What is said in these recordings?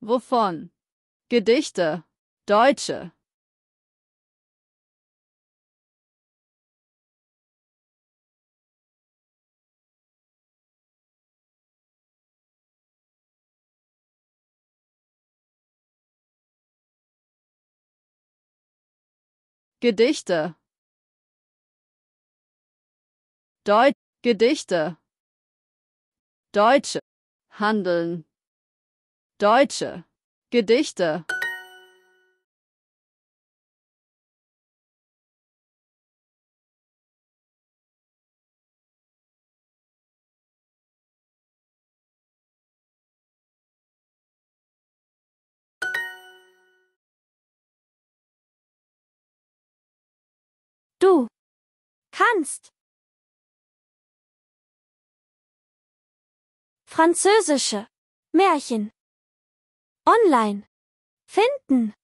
Wovon? Gedichte. Deutsche. Gedichte. Gedichte. Deutsche. Handeln. Deutsche. Gedichte. Du kannst französische Märchen online finden.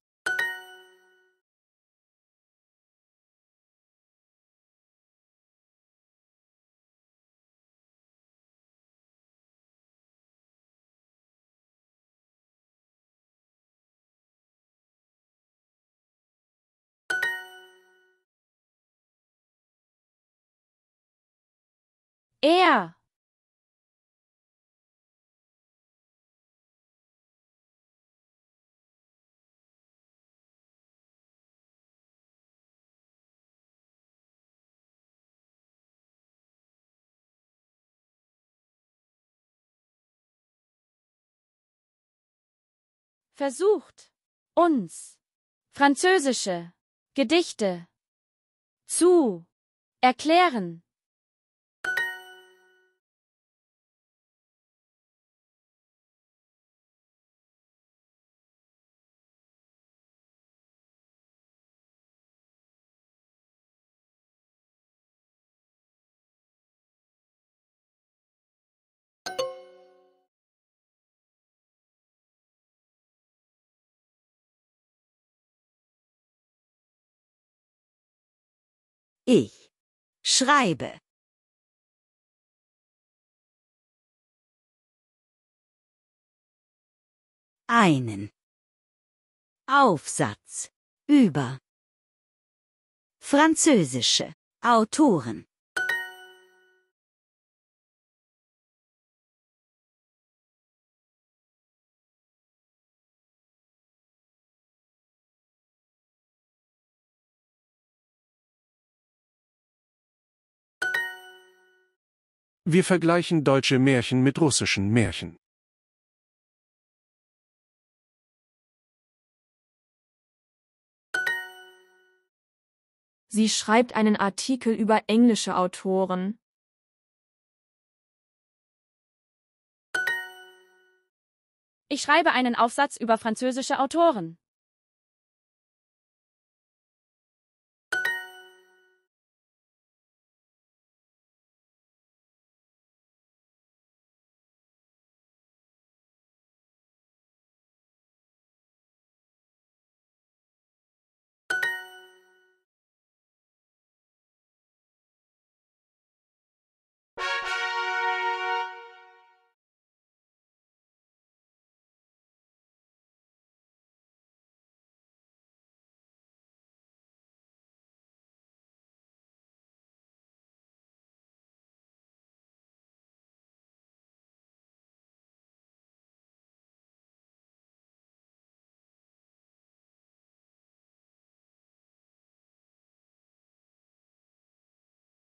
Er versucht, uns französische Gedichte zu erklären. Ich schreibe. Einen Aufsatz über französische Autoren. Wir vergleichen deutsche Märchen mit russischen Märchen. Sie schreibt einen Artikel über englische Autoren. Ich schreibe einen Aufsatz über französische Autoren.